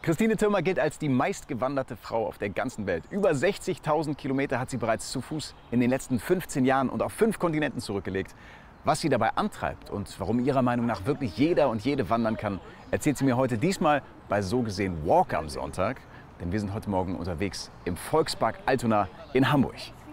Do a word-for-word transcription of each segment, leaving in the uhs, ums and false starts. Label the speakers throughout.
Speaker 1: Christine Thürmer gilt als die meistgewanderte Frau auf der ganzen Welt. Über sechzigtausend Kilometer hat sie bereits zu Fuß in den letzten fünfzehn Jahren und auf fünf Kontinenten zurückgelegt. Was sie dabei antreibt und warum ihrer Meinung nach wirklich jeder und jede wandern kann, erzählt sie mir heute diesmal bei so gesehen Walk am Sonntag. Denn wir sind heute Morgen unterwegs im Volkspark Altona in Hamburg.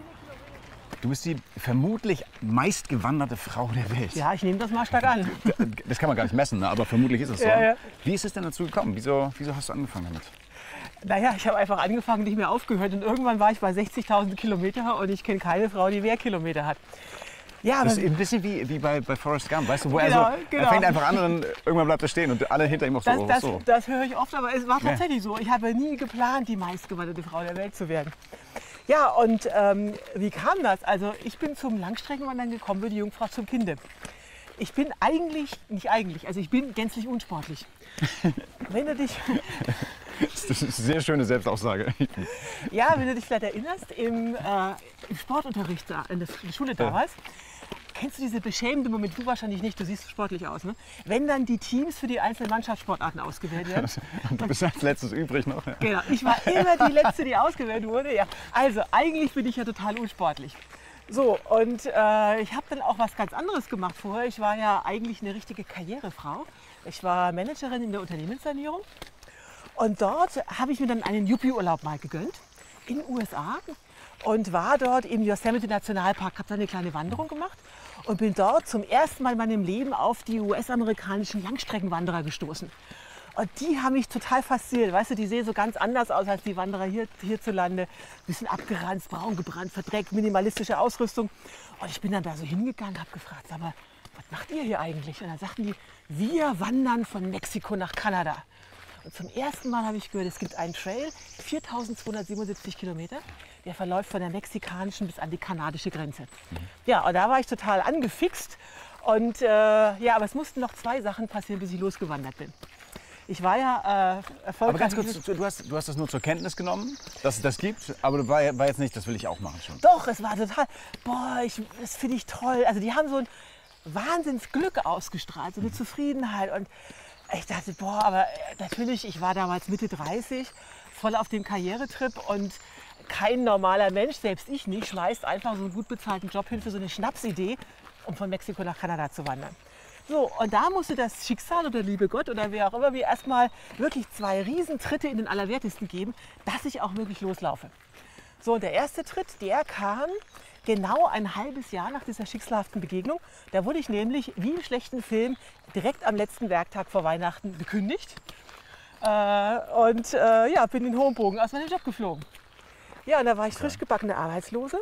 Speaker 1: Du bist die vermutlich meistgewanderte Frau der Welt.
Speaker 2: Ja, ich nehme das mal stark an.
Speaker 1: Das kann man gar nicht messen, ne? Aber vermutlich ist es so.
Speaker 2: Ja, ja.
Speaker 1: Wie ist es denn dazu gekommen? Wieso, wieso hast du angefangen damit?
Speaker 2: Naja, ich habe einfach angefangen, nicht mehr aufgehört. Und irgendwann war ich bei sechzigtausend Kilometer und ich kenne keine Frau, die mehr Kilometer hat. Ja,
Speaker 1: das ist ein bisschen wie, wie bei, bei Forrest Gump, weißt du, wo
Speaker 2: genau,
Speaker 1: er so,
Speaker 2: genau.
Speaker 1: er fängt einfach an und irgendwann bleibt er stehen und alle hinter ihm auch so.
Speaker 2: Das,
Speaker 1: oh,
Speaker 2: das,
Speaker 1: so.
Speaker 2: das höre ich oft, aber es war tatsächlich so. Ich habe nie geplant, die meistgewanderte Frau der Welt zu werden. Ja, und ähm, wie kam das? Also ich bin zum Langstreckenwandern gekommen wie die Jungfrau zum Kinde. Ich bin eigentlich, nicht eigentlich, also ich bin gänzlich unsportlich. Wenn du dich...
Speaker 1: Das ist eine sehr schöne Selbstaussage.
Speaker 2: Ja, wenn du dich vielleicht erinnerst, im, äh, im Sportunterricht da, in der Schule damals, ja. Kennst du diese beschämende Moment? Du wahrscheinlich nicht, du siehst sportlich aus, ne? Wenn dann die Teams für die einzelnen Mannschaftssportarten ausgewählt werden.
Speaker 1: Du bist als letztes übrig noch. Ja.
Speaker 2: Genau, ich war immer die Letzte, die ausgewählt wurde. Ja. Also eigentlich bin ich ja total unsportlich. So, und äh, ich habe dann auch was ganz anderes gemacht vorher. Ich war ja eigentlich eine richtige Karrierefrau. Ich war Managerin in der Unternehmenssanierung. Und dort habe ich mir dann einen Yuppie-Urlaub mal gegönnt in den U S A und war dort im Yosemite Nationalpark, habe da eine kleine Wanderung gemacht und bin dort zum ersten Mal in meinem Leben auf die U S-amerikanischen Langstreckenwanderer gestoßen. Und die haben mich total fasziniert. Weißt du, die sehen so ganz anders aus als die Wanderer hier, hierzulande. Ein bisschen abgeranzt, braun gebrannt, verdreckt, minimalistische Ausrüstung. Und ich bin dann da so hingegangen, habe gefragt, sag mal, was macht ihr hier eigentlich? Und dann sagten die, wir wandern von Mexiko nach Kanada. Und zum ersten Mal habe ich gehört, es gibt einen Trail, viertausendzweihundertsiebenundsiebzig Kilometer, der verläuft von der mexikanischen bis an die kanadische Grenze. Mhm. Ja, und da war ich total angefixt. Und äh, ja, aber es mussten noch zwei Sachen passieren, bis ich losgewandert bin. Ich war ja äh, erfolgreich.
Speaker 1: Aber ganz kurz, du hast, du hast das nur zur Kenntnis genommen, dass es das gibt, aber du war, war jetzt nicht, das will ich auch machen schon.
Speaker 2: Doch, es war total, boah, ich, das finde ich toll. Also die haben so ein Wahnsinnsglück ausgestrahlt, so eine Zufriedenheit. Und ich dachte, boah, aber natürlich, ich war damals Mitte dreißig, voll auf dem Karrieretrip und kein normaler Mensch, selbst ich nicht, schmeißt einfach so einen gut bezahlten Job hin für so eine Schnapsidee, um von Mexiko nach Kanada zu wandern. So, und da musste das Schicksal oder liebe Gott oder wer auch immer mir erstmal wirklich zwei Riesentritte in den Allerwertesten geben, dass ich auch wirklich loslaufe. So, und der erste Tritt, der kam genau ein halbes Jahr nach dieser schicksalhaften Begegnung. Da wurde ich nämlich, wie im schlechten Film, direkt am letzten Werktag vor Weihnachten gekündigt. Äh, und äh, ja, bin in hohem Bogen aus meinem Job geflogen. Ja, und da war ich frisch gebackene Arbeitslose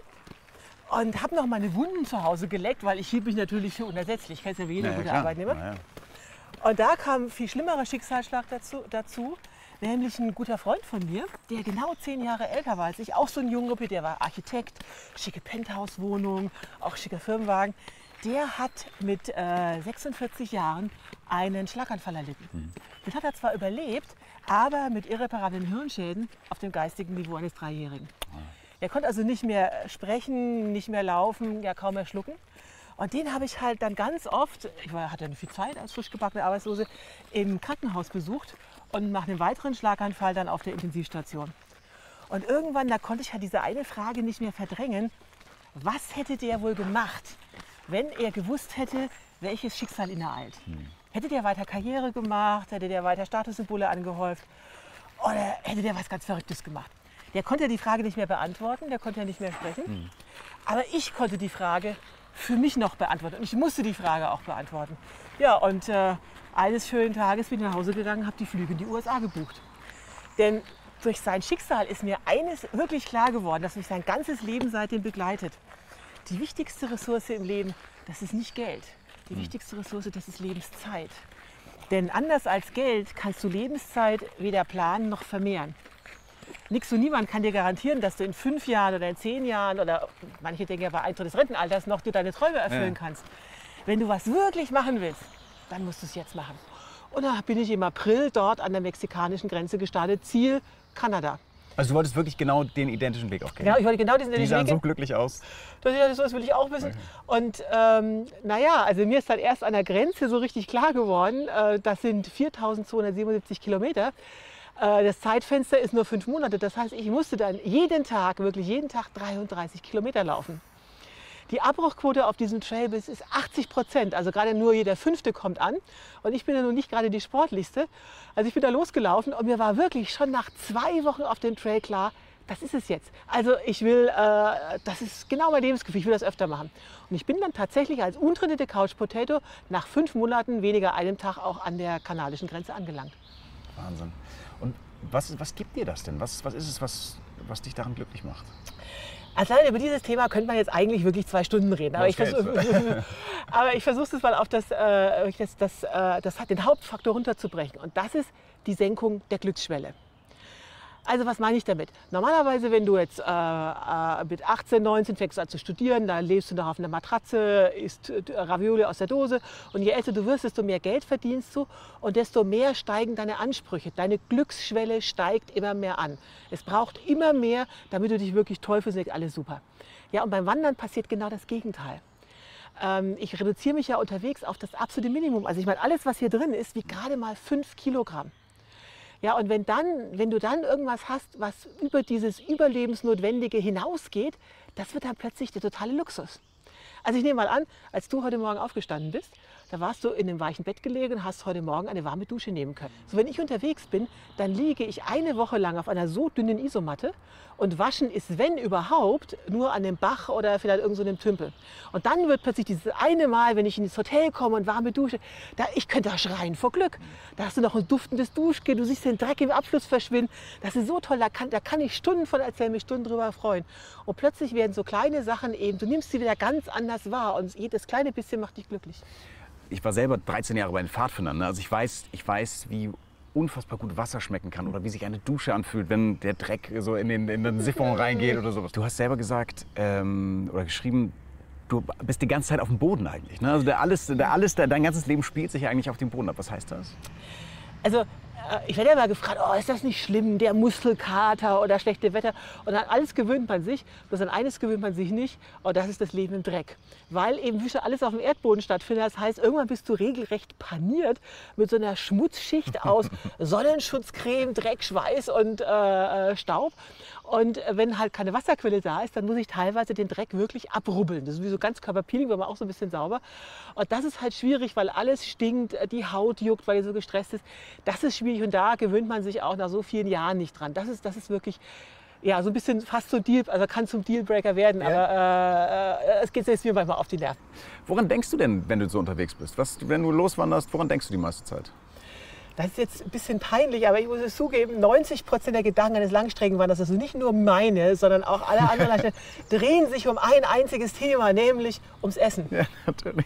Speaker 2: und habe noch meine Wunden zu Hause geleckt, weil ich hielt mich natürlich für unersetzlich. Kennst ja wie jeder
Speaker 1: ja,
Speaker 2: gute
Speaker 1: klar.
Speaker 2: Arbeitnehmer.
Speaker 1: Ja, ja.
Speaker 2: Und da kam ein viel schlimmerer Schicksalsschlag dazu, dazu, nämlich ein guter Freund von mir, der genau zehn Jahre älter war als ich, auch so ein Junge, der war Architekt, schicke Penthouse-Wohnung, auch schicker Firmenwagen. Der hat mit äh, sechsundvierzig Jahren einen Schlaganfall erlitten. Mhm. Den hat er zwar überlebt, aber mit irreparablen Hirnschäden auf dem geistigen Niveau eines Dreijährigen. Mhm. Er konnte also nicht mehr sprechen, nicht mehr laufen, ja kaum mehr schlucken. Und den habe ich halt dann ganz oft, ich war, hatte viel Zeit als frisch gebackene Arbeitslose, im Krankenhaus besucht und nach einem weiteren Schlaganfall dann auf der Intensivstation. Und irgendwann, da konnte ich halt diese eine Frage nicht mehr verdrängen, was hätte der wohl gemacht, wenn er gewusst hätte, welches Schicksal ihn ereilt? Hm. Hätte der weiter Karriere gemacht, hätte der weiter Statussymbole angehäuft oder hätte der was ganz Verrücktes gemacht? Der konnte ja die Frage nicht mehr beantworten, der konnte ja nicht mehr sprechen. Hm. Aber ich konnte die Frage für mich noch beantworten und ich musste die Frage auch beantworten. Ja, und äh, eines schönen Tages bin ich nach Hause gegangen, habe die Flüge in die U S A gebucht. Denn durch sein Schicksal ist mir eines wirklich klar geworden, das mich sein ganzes Leben seitdem begleitet. Die wichtigste Ressource im Leben, das ist nicht Geld. Die hm. wichtigste Ressource, das ist Lebenszeit. Denn anders als Geld kannst du Lebenszeit weder planen noch vermehren. Nix und niemand kann dir garantieren, dass du in fünf Jahren oder in zehn Jahren oder manche denken ja bei Eintritt des Rentenalters noch du deine Träume erfüllen ja. kannst. Wenn du was wirklich machen willst, dann musst du es jetzt machen. Und da bin ich im April dort an der mexikanischen Grenze gestartet, Ziel Kanada.
Speaker 1: Also du wolltest wirklich genau den identischen Weg auch gehen?
Speaker 2: Genau, ich wollte genau diesen
Speaker 1: identischen
Speaker 2: Weg.
Speaker 1: Die sahen so glücklich aus.
Speaker 2: Das, ja, das will ich auch wissen. Okay. Und ähm, naja, also mir ist dann erst an der Grenze so richtig klar geworden, äh, das sind viertausendzweihundertsiebenundsiebzig Kilometer. Äh, das Zeitfenster ist nur fünf Monate. Das heißt, ich musste dann jeden Tag, wirklich jeden Tag dreiunddreißig Kilometer laufen. Die Abbruchquote auf diesem Trail ist achtzig Prozent, also gerade nur jeder Fünfte kommt an. Und ich bin ja nun nicht gerade die Sportlichste. Also ich bin da losgelaufen und mir war wirklich schon nach zwei Wochen auf dem Trail klar, das ist es jetzt. Also ich will, äh, das ist genau mein Lebensgefühl, ich will das öfter machen. Und ich bin dann tatsächlich als untrainierte Couch Potato nach fünf Monaten, weniger einem Tag, auch an der kanadischen Grenze angelangt.
Speaker 1: Wahnsinn. Und was, was gibt dir das denn? Was, was ist es, was, was dich daran glücklich macht?
Speaker 2: Allein über dieses Thema könnte man jetzt eigentlich wirklich zwei Stunden reden. Aber ich versuche es mal auf das, äh, das, das, äh, das, den Hauptfaktor runterzubrechen. Und das ist die Senkung der Glücksschwelle. Also was meine ich damit? Normalerweise, wenn du jetzt äh, äh, mit achtzehn, neunzehn fängst an zu studieren, da lebst du noch auf einer Matratze, isst äh, Ravioli aus der Dose und je älter du wirst, desto mehr Geld verdienst du und desto mehr steigen deine Ansprüche. Deine Glücksschwelle steigt immer mehr an. Es braucht immer mehr, damit du dich wirklich toll fühlst und denkst, alles super. Ja, und beim Wandern passiert genau das Gegenteil. Ähm, ich reduziere mich ja unterwegs auf das absolute Minimum. Also ich meine, alles, was hier drin ist, wiegt gerade mal fünf Kilogramm. Ja, und wenn, dann, wenn du dann irgendwas hast, was über dieses Überlebensnotwendige hinausgeht, das wird dann plötzlich der totale Luxus. Also ich nehme mal an, als du heute Morgen aufgestanden bist, da warst du in einem weichen Bett gelegen und hast heute Morgen eine warme Dusche nehmen können. So, wenn ich unterwegs bin, dann liege ich eine Woche lang auf einer so dünnen Isomatte und waschen ist, wenn überhaupt, nur an einem Bach oder vielleicht irgend so einem Tümpel. Und dann wird plötzlich dieses eine Mal, wenn ich ins Hotel komme und warme Dusche, da, ich könnte da schreien vor Glück. Da hast du noch ein duftendes Duschgel, du siehst den Dreck im Abfluss verschwinden. Das ist so toll, da kann, da kann ich Stunden von erzählen, mich Stunden drüber freuen. Und plötzlich werden so kleine Sachen eben, du nimmst sie wieder ganz anders wahr und jedes kleine bisschen macht dich glücklich.
Speaker 1: Ich war selber dreizehn Jahre bei den Pfadfindern. Ne? Also ich weiß, ich weiß, wie unfassbar gut Wasser schmecken kann oder wie sich eine Dusche anfühlt, wenn der Dreck so in den, in den Siphon reingeht oder sowas. Du hast selber gesagt ähm, oder geschrieben, du bist die ganze Zeit auf dem Boden eigentlich. Ne? Also der alles, der alles, der, dein ganzes Leben spielt sich ja eigentlich auf dem Boden ab. Was heißt das?
Speaker 2: Also ich werde ja mal gefragt, oh, ist das nicht schlimm, der Muskelkater oder schlechte Wetter? Und an alles gewöhnt man sich, bloß an eines gewöhnt man sich nicht, und das ist das Leben im Dreck. Weil eben wie schon alles auf dem Erdboden stattfindet, das heißt, irgendwann bist du regelrecht paniert mit so einer Schmutzschicht aus Sonnenschutzcreme, Dreck, Schweiß und äh, Staub. Und wenn halt keine Wasserquelle da ist, dann muss ich teilweise den Dreck wirklich abrubbeln. Das ist wie so Ganzkörperpeeling, weil man auch so ein bisschen sauber. Und das ist halt schwierig, weil alles stinkt, die Haut juckt, weil die so gestresst ist. Das ist schwierig und da gewöhnt man sich auch nach so vielen Jahren nicht dran. Das ist, das ist wirklich, ja, so ein bisschen fast so Deal, also kann zum Dealbreaker werden, ja. Aber äh, es geht jetzt mir manchmal auf die Nerven.
Speaker 1: Woran denkst du denn, wenn du so unterwegs bist? Was, wenn du loswanderst, woran denkst du die meiste Zeit?
Speaker 2: Das ist jetzt ein bisschen peinlich, aber ich muss es zugeben, neunzig Prozent der Gedanken eines Langstreckenwanderers, also nicht nur meine, sondern auch alle anderen, drehen sich um ein einziges Thema, nämlich ums Essen.
Speaker 1: Ja, natürlich.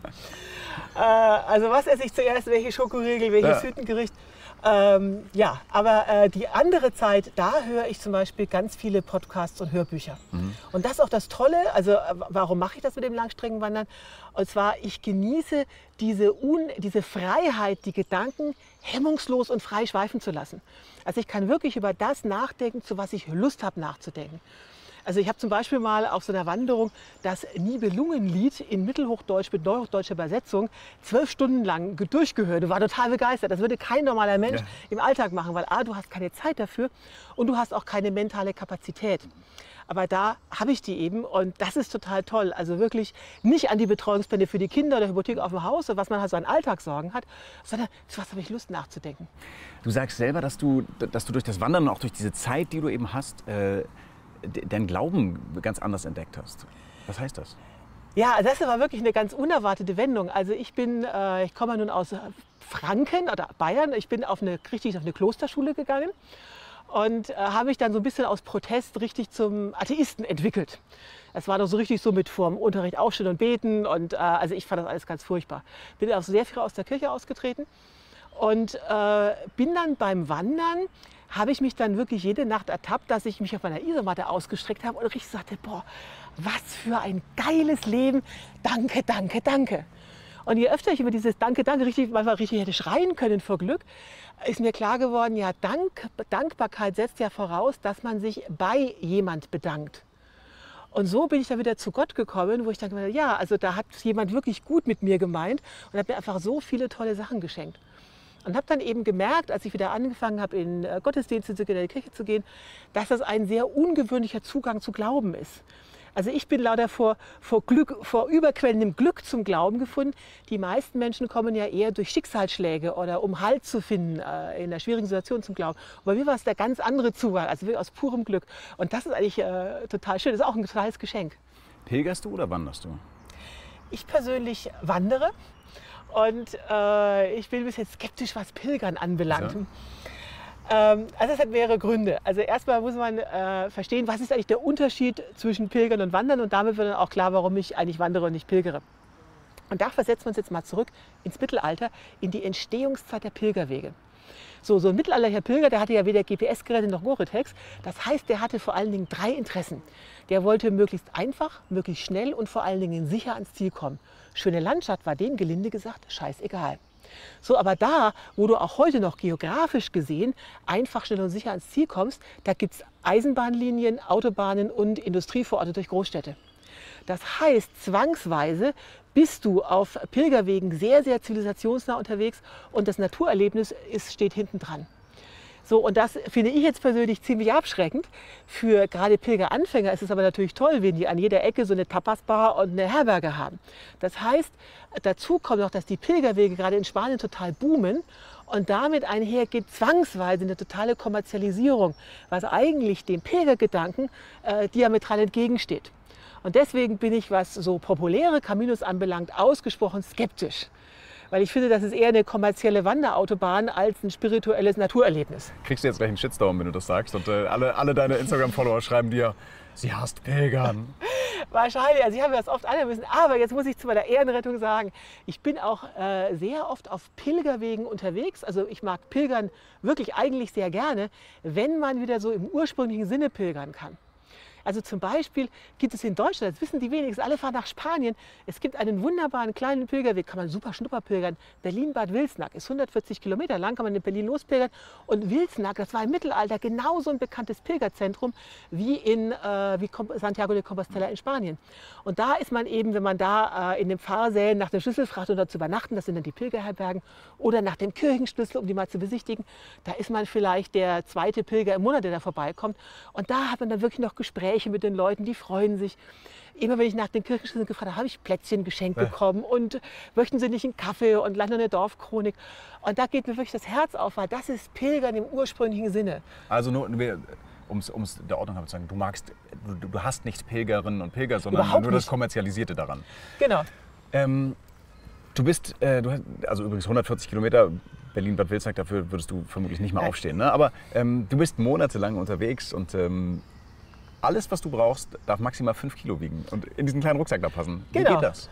Speaker 2: Äh, also was esse ich zuerst, welche Schokoriegel, welches ja. Hüttengericht. Ähm, ja, aber äh, die andere Zeit, da höre ich zum Beispiel ganz viele Podcasts und Hörbücher. Mhm. Und das ist auch das Tolle, also äh, warum mache ich das mit dem Langstreckenwandern? Und zwar, ich genieße diese, Un diese Freiheit, die Gedanken hemmungslos und frei schweifen zu lassen. Also ich kann wirklich über das nachdenken, zu was ich Lust habe nachzudenken. Also ich habe zum Beispiel mal auf so einer Wanderung das Nibelungenlied in Mittelhochdeutsch mit Neuhochdeutscher Übersetzung zwölf Stunden lang durchgehört und war total begeistert. Das würde kein normaler Mensch ja. im Alltag machen, weil A, du hast keine Zeit dafür und du hast auch keine mentale Kapazität. Aber da habe ich die eben und das ist total toll. Also wirklich nicht an die Betreuungspläne für die Kinder oder Hypothek auf dem Haus, was man halt so an Alltagssorgen hat, sondern zu was habe ich Lust nachzudenken.
Speaker 1: Du sagst selber, dass du, dass du durch das Wandern und auch durch diese Zeit, die du eben hast, äh deinen Glauben ganz anders entdeckt hast. Was heißt das?
Speaker 2: Ja, das war wirklich eine ganz unerwartete Wendung. Also ich bin, äh, ich komme nun aus Franken oder Bayern. Ich bin auf eine, richtig auf eine Klosterschule gegangen und äh, habe mich dann so ein bisschen aus Protest richtig zum Atheisten entwickelt. Es war doch so richtig so mit vorm Unterricht aufstehen und beten und äh, also ich fand das alles ganz furchtbar. Bin auch sehr viel aus der Kirche ausgetreten und äh, bin dann beim Wandern habe ich mich dann wirklich jede Nacht ertappt, dass ich mich auf meiner Isomatte ausgestreckt habe und richtig sagte, boah, was für ein geiles Leben, danke, danke, danke. Und je öfter ich über dieses Danke, danke richtig, manchmal richtig hätte schreien können vor Glück, ist mir klar geworden, ja, Dank, Dankbarkeit setzt ja voraus, dass man sich bei jemand bedankt. Und so bin ich dann wieder zu Gott gekommen, wo ich dann gedacht habe, ja, also da hat jemand wirklich gut mit mir gemeint und hat mir einfach so viele tolle Sachen geschenkt. Und habe dann eben gemerkt, als ich wieder angefangen habe, in äh, Gottesdienste zu gehen, in die Kirche zu gehen, dass das ein sehr ungewöhnlicher Zugang zu Glauben ist. Also ich bin lauter vor, vor, Glück, vor überquellendem Glück zum Glauben gefunden. Die meisten Menschen kommen ja eher durch Schicksalsschläge oder um Halt zu finden äh, in einer schwierigen Situation zum Glauben. Und bei mir war es der ganz andere Zugang, also wirklich aus purem Glück. Und das ist eigentlich äh, total schön, das ist auch ein totales Geschenk.
Speaker 1: Pilgerst du oder wanderst du?
Speaker 2: Ich persönlich wandere und äh, ich bin ein bisschen skeptisch, was Pilgern anbelangt.
Speaker 1: Ja.
Speaker 2: Also es hat mehrere Gründe. Also erstmal muss man äh, verstehen, was ist eigentlich der Unterschied zwischen Pilgern und Wandern, und damit wird dann auch klar, warum ich eigentlich wandere und nicht pilgere. Und da versetzen wir uns jetzt mal zurück ins Mittelalter, in die Entstehungszeit der Pilgerwege. So, so ein mittelalterlicher Pilger, der hatte ja weder G P S-Geräte noch Gore-Tex. Das heißt, der hatte vor allen Dingen drei Interessen. Der wollte möglichst einfach, möglichst schnell und vor allen Dingen sicher ans Ziel kommen. Schöne Landschaft war dem gelinde gesagt scheißegal. So, aber da, wo du auch heute noch geografisch gesehen einfach, schnell und sicher ans Ziel kommst, da gibt es Eisenbahnlinien, Autobahnen und Industrievororte durch Großstädte. Das heißt, zwangsweise bist du auf Pilgerwegen sehr, sehr zivilisationsnah unterwegs und das Naturerlebnis ist, steht hinten dran. So, und das finde ich jetzt persönlich ziemlich abschreckend. Für gerade Pilgeranfänger ist es aber natürlich toll, wenn die an jeder Ecke so eine Tapasbar und eine Herberge haben. Das heißt, dazu kommt noch, dass die Pilgerwege gerade in Spanien total boomen und damit einhergeht zwangsweise eine totale Kommerzialisierung, was eigentlich dem Pilgergedanken äh, diametral entgegensteht. Und deswegen bin ich, was so populäre Caminos anbelangt, ausgesprochen skeptisch. Weil ich finde, das ist eher eine kommerzielle Wanderautobahn als ein spirituelles Naturerlebnis.
Speaker 1: Kriegst du jetzt gleich einen Shitstorm, wenn du das sagst? Und äh, alle, alle deine Instagram-Follower schreiben dir, sie hasst Pilgern.
Speaker 2: Wahrscheinlich, also ich habe das oft anhören müssen. Aber jetzt muss ich zu meiner Ehrenrettung sagen, ich bin auch äh, sehr oft auf Pilgerwegen unterwegs. Also ich mag Pilgern wirklich eigentlich sehr gerne, wenn man wieder so im ursprünglichen Sinne pilgern kann. Also zum Beispiel gibt es in Deutschland, das wissen die wenigsten, alle fahren nach Spanien. Es gibt einen wunderbaren kleinen Pilgerweg, kann man super schnupperpilgern. Berlin-Bad Wilsnack ist hundertvierzig Kilometer lang, kann man in Berlin lospilgern. Und Wilsnack, das war im Mittelalter genauso ein bekanntes Pilgerzentrum wie in äh, wie Santiago de Compostela in Spanien. Und da ist man eben, wenn man da äh, in den Pfarrsälen nach der Schlüssel fragt, um dort zu übernachten, das sind dann die Pilgerherbergen, oder nach dem Kirchenschlüssel, um die mal zu besichtigen, da ist man vielleicht der zweite Pilger im Monat, der da vorbeikommt. Und da hat man dann wirklich noch Gespräche mit den Leuten, die freuen sich. Immer wenn ich nach den Kirchenschlüsseln gefragt habe, habe ich Plätzchen geschenkt bekommen und möchten Sie nicht einen Kaffee und leider eine Dorfchronik. Und da geht mir wirklich das Herz auf, weil das ist Pilgern im ursprünglichen Sinne.
Speaker 1: Also nur, um es der Ordnung zu sagen, du magst, du, du hast nicht Pilgerinnen und Pilger, sondern
Speaker 2: Überhaupt
Speaker 1: nur das
Speaker 2: nicht.
Speaker 1: Kommerzialisierte daran.
Speaker 2: Genau.
Speaker 1: Ähm, du bist, äh, du hast, also übrigens hundertvierzig Kilometer, Berlin-Bad Wilsnack, dafür würdest du vermutlich nicht mal
Speaker 2: Nein.
Speaker 1: aufstehen. Ne? Aber ähm, du bist monatelang unterwegs und ähm, alles, was du brauchst, darf maximal fünf Kilo wiegen und in diesen kleinen Rucksack da passen. Wie
Speaker 2: Genau.
Speaker 1: geht das?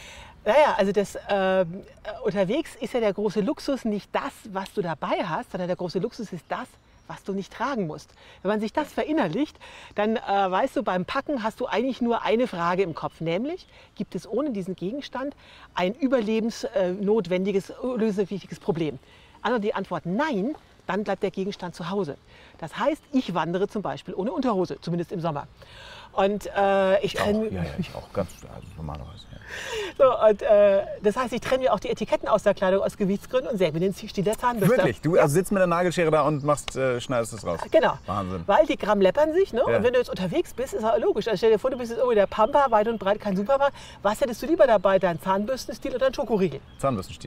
Speaker 2: Naja, also das, äh, unterwegs ist ja der große Luxus nicht das, was du dabei hast, sondern der große Luxus ist das, was du nicht tragen musst. Wenn man sich das verinnerlicht, dann äh, weißt du, beim Packen hast du eigentlich nur eine Frage im Kopf, nämlich, gibt es ohne diesen Gegenstand ein überlebensnotwendiges, lösungswichtiges Problem? Also die Antwort nein, dann bleibt der Gegenstand zu Hause. Das heißt, ich wandere zum Beispiel ohne Unterhose, zumindest im Sommer. Und äh, ich
Speaker 1: Ich auch,
Speaker 2: trenne
Speaker 1: ja, ja, ich auch, ganz also normalerweise. Ja.
Speaker 2: so, und, äh, das heißt, ich trenne mir auch die Etiketten aus der Kleidung aus Gewichtsgründen und säge mir den Stiel der Zahnbürste.
Speaker 1: Wirklich? Du also sitzt mit der Nagelschere da und machst, äh, schneidest es raus?
Speaker 2: Genau.
Speaker 1: Wahnsinn.
Speaker 2: Weil die Gramm läppern sich, ne?
Speaker 1: Ja.
Speaker 2: Und wenn du jetzt unterwegs bist, ist ja logisch. Also stell dir vor, du bist jetzt irgendwo in der Pampa, weit und breit kein Supermarkt. Was hättest du lieber dabei, dein Zahnbürstenstiel oder ein Schokoriegel?
Speaker 1: Zahnbürstenstiel.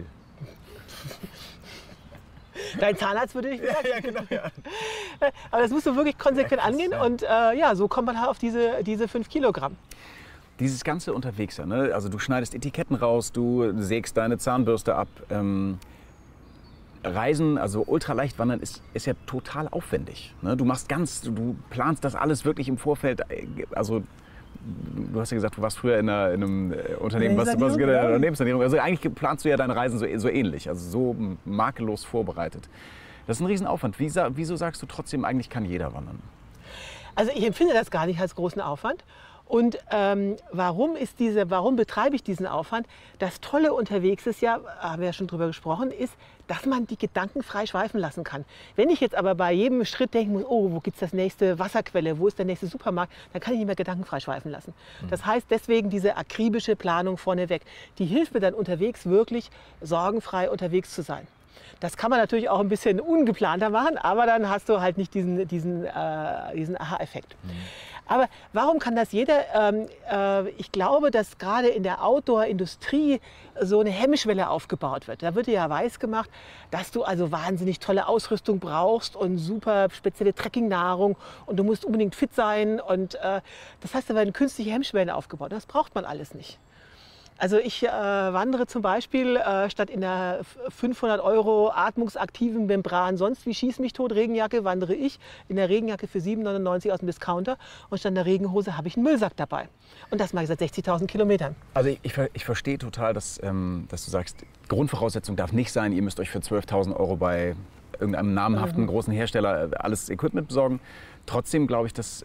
Speaker 2: Dein Zahnarzt würde dich sagen.
Speaker 1: Ja, genau. Ja.
Speaker 2: Aber das musst du wirklich konsequent angehen
Speaker 1: ja.
Speaker 2: und äh, ja, so kommt man halt auf diese, diese fünf Kilogramm.
Speaker 1: Dieses ganze Unterwegs, ne? Also du schneidest Etiketten raus, du sägst deine Zahnbürste ab. Ähm, Reisen, also ultraleicht wandern, ist, ist ja total aufwendig. Ne? Du machst ganz, du planst das alles wirklich im Vorfeld. Also du hast ja gesagt, du warst früher in, einer, in einem Unternehmen, was, was in einer Unternehmenssanierung. Also eigentlich planst du ja deine Reisen so, so ähnlich, also so makellos vorbereitet. Das ist ein Riesenaufwand. Wie, wieso sagst du trotzdem, eigentlich kann jeder wandern?
Speaker 2: Also ich empfinde das gar nicht als großen Aufwand. Und ähm, warum, ist diese, warum betreibe ich diesen Aufwand? Das Tolle unterwegs ist ja, haben wir ja schon drüber gesprochen, ist, dass man die Gedanken frei schweifen lassen kann. Wenn ich jetzt aber bei jedem Schritt denken muss, oh, wo gibt es das nächste Wasserquelle, wo ist der nächste Supermarkt, dann kann ich nicht mehr Gedanken frei schweifen lassen. Das heißt deswegen diese akribische Planung vorneweg, die hilft mir dann unterwegs wirklich sorgenfrei unterwegs zu sein. Das kann man natürlich auch ein bisschen ungeplanter machen, aber dann hast du halt nicht diesen, diesen, äh, diesen Aha-Effekt. Mhm. Aber warum kann das jeder? Ähm, äh, ich glaube, dass gerade in der Outdoor-Industrie so eine Hemmschwelle aufgebaut wird. Da wird dir ja weiß gemacht, dass du also wahnsinnig tolle Ausrüstung brauchst und super spezielle Trekkingnahrung und du musst unbedingt fit sein. Und äh, das heißt, da werden künstliche Hemmschwellen aufgebaut. Das braucht man alles nicht. Also ich äh, wandere zum Beispiel äh, statt in der fünfhundert Euro atmungsaktiven Membran, sonst wie schieß mich tot Regenjacke, wandere ich in der Regenjacke für sieben neunundneunzig aus dem Discounter und statt einer Regenhose habe ich einen Müllsack dabei. Und das mache ich seit sechzigtausend Kilometern.
Speaker 1: Also ich, ich, ich verstehe total, dass, ähm, dass du sagst, Grundvoraussetzung darf nicht sein, ihr müsst euch für zwölftausend Euro bei irgendeinem namhaften mhm. großen Hersteller alles Equipment besorgen. Trotzdem glaube ich, dass,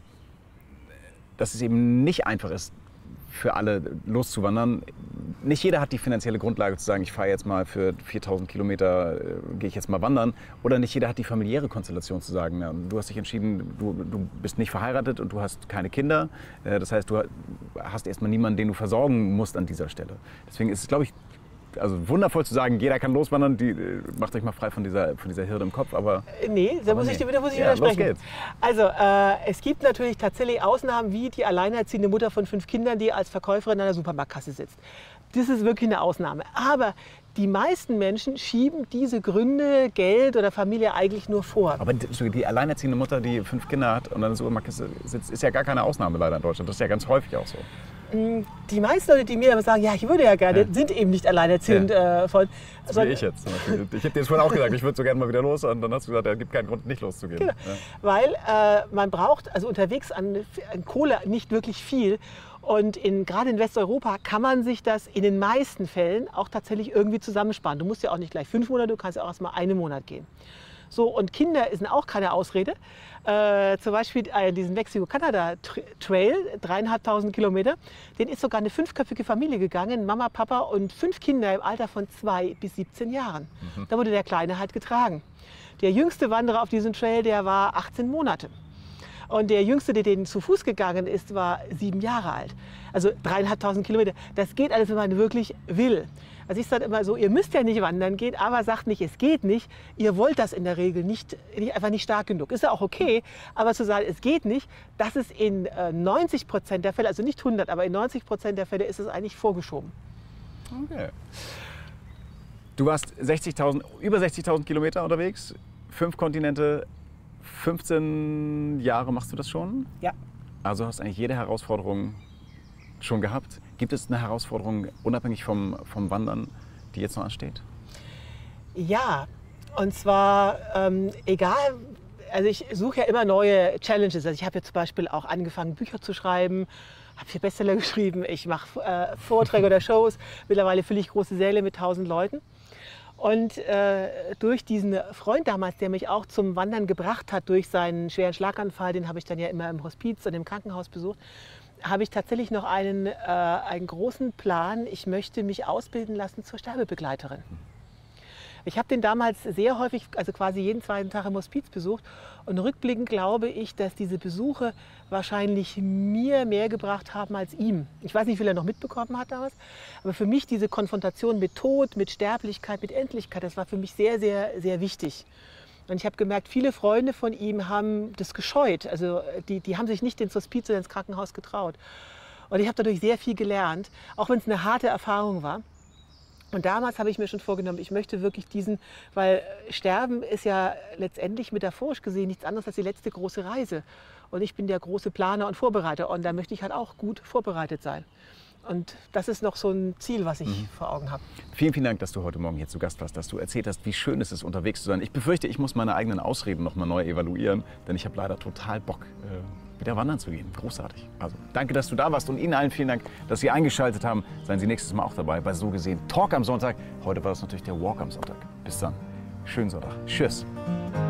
Speaker 1: dass es eben nicht einfach ist, für alle loszuwandern. Nicht jeder hat die finanzielle Grundlage zu sagen, ich fahre jetzt mal für viertausend Kilometer, äh, gehe ich jetzt mal wandern. Oder nicht jeder hat die familiäre Konstellation zu sagen, ja, du hast dich entschieden, du, du bist nicht verheiratet und du hast keine Kinder. Äh, das heißt, du hast erstmal niemanden, den du versorgen musst an dieser Stelle. Deswegen ist es, glaube ich, also wundervoll zu sagen, jeder kann loswandern, die, macht euch mal frei von dieser, von dieser Hürde im Kopf, aber...
Speaker 2: Nee, da muss
Speaker 1: nee.
Speaker 2: ich, da muss ich
Speaker 1: ja,
Speaker 2: widersprechen.
Speaker 1: Los geht's.
Speaker 2: Also äh, es gibt natürlich tatsächlich Ausnahmen, wie die alleinerziehende Mutter von fünf Kindern, die als Verkäuferin an der Supermarktkasse sitzt. Das ist wirklich eine Ausnahme. Aber die meisten Menschen schieben diese Gründe, Geld oder Familie eigentlich nur vor.
Speaker 1: Aber die alleinerziehende Mutter, die fünf Kinder hat und an der Supermarktkasse sitzt, ist ja gar keine Ausnahme leider in Deutschland. Das ist ja ganz häufig auch so.
Speaker 2: Die meisten Leute, die mir immer sagen, ja, ich würde ja gerne, ja. sind eben nicht alleinerziehend
Speaker 1: ja.
Speaker 2: äh, von.
Speaker 1: Das will ich jetzt. Ich habe dir das vorhin auch gesagt, ich würde so gerne mal wieder los. Und dann hast du gesagt, es gibt keinen Grund, nicht loszugehen.
Speaker 2: Genau.
Speaker 1: Ja.
Speaker 2: Weil äh, man braucht also unterwegs an, an Kohle nicht wirklich viel. Und in, gerade in Westeuropa kann man sich das in den meisten Fällen auch tatsächlich irgendwie zusammensparen. Du musst ja auch nicht gleich fünf Monate, du kannst ja auch erst mal einen Monat gehen. So, und Kinder sind auch keine Ausrede. Äh, zum Beispiel äh, diesen Mexiko-Kanada-Trail, dreieinhalbtausend Kilometer, den ist sogar eine fünfköpfige Familie gegangen, Mama, Papa und fünf Kinder im Alter von zwei bis siebzehn Jahren. Mhm. Da wurde der Kleine halt getragen. Der jüngste Wanderer auf diesem Trail, der war achtzehn Monate. Und der Jüngste, der den zu Fuß gegangen ist, war sieben Jahre alt. Also dreieinhalbtausend Kilometer. Das geht alles, wenn man wirklich will. Also ich sage immer so, ihr müsst ja nicht wandern gehen, aber sagt nicht, es geht nicht. Ihr wollt das in der Regel nicht, nicht einfach nicht stark genug. Ist ja auch okay, aber zu sagen, es geht nicht, das ist in äh, neunzig Prozent der Fälle, also nicht hundert, aber in neunzig Prozent der Fälle ist es eigentlich vorgeschoben.
Speaker 1: Okay. Du warst sechzigtausend, über sechzigtausend Kilometer unterwegs, fünf Kontinente, fünfzehn Jahre machst du das schon?
Speaker 2: Ja.
Speaker 1: Also hast eigentlich jede Herausforderung schon gehabt. Gibt es eine Herausforderung, unabhängig vom, vom Wandern, die jetzt noch ansteht?
Speaker 2: Ja, und zwar ähm, egal, also ich suche ja immer neue Challenges. Also ich habe jetzt zum Beispiel auch angefangen, Bücher zu schreiben, habe vier Bestseller geschrieben, ich mache äh, Vorträge oder Shows, mittlerweile fülle ich große Säle mit tausend Leuten. Und äh, durch diesen Freund damals, der mich auch zum Wandern gebracht hat, durch seinen schweren Schlaganfall, den habe ich dann ja immer im Hospiz und im Krankenhaus besucht, habe ich tatsächlich noch einen, äh, einen großen Plan. Ich möchte mich ausbilden lassen zur Sterbebegleiterin. Ich habe den damals sehr häufig, also quasi jeden zweiten Tag im Hospiz besucht. Und rückblickend glaube ich, dass diese Besuche wahrscheinlich mir mehr gebracht haben als ihm. Ich weiß nicht, wie viel er noch mitbekommen hat damals. Aber für mich diese Konfrontation mit Tod, mit Sterblichkeit, mit Endlichkeit, das war für mich sehr, sehr, sehr wichtig. Und ich habe gemerkt, viele Freunde von ihm haben das gescheut. Also die, die haben sich nicht ins Hospiz oder ins Krankenhaus getraut. Und ich habe dadurch sehr viel gelernt, auch wenn es eine harte Erfahrung war. Und damals habe ich mir schon vorgenommen, ich möchte wirklich diesen, weil Sterben ist ja letztendlich metaphorisch gesehen nichts anderes als die letzte große Reise. Und ich bin der große Planer und Vorbereiter und da möchte ich halt auch gut vorbereitet sein. Und das ist noch so ein Ziel, was ich mhm. vor Augen habe.
Speaker 1: Vielen, vielen Dank, dass du heute Morgen hier zu Gast warst, dass du erzählt hast, wie schön es ist, unterwegs zu sein. Ich befürchte, ich muss meine eigenen Ausreden noch mal neu evaluieren, denn ich habe leider total Bock, äh, wieder wandern zu gehen. Großartig. Also danke, dass du da warst und Ihnen allen vielen Dank, dass Sie eingeschaltet haben. Seien Sie nächstes Mal auch dabei bei So gesehen Talk am Sonntag. Heute war es natürlich der Walk am Sonntag. Bis dann. Schönen Sonntag. Tschüss.